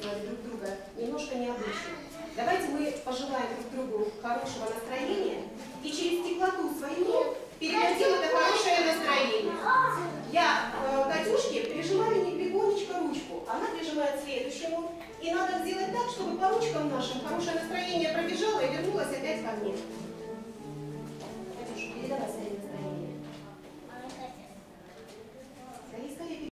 приветствовать друг друга немножко необычно. Давайте мы пожелаем друг другу хорошего настроения и через теплоту свою передадим это хорошее настроение. Я Катюшке прижимаю легонечко ручку, она прижимает следующему. И надо сделать так, чтобы по ручкам нашим хорошее настроение пробежало и вернулось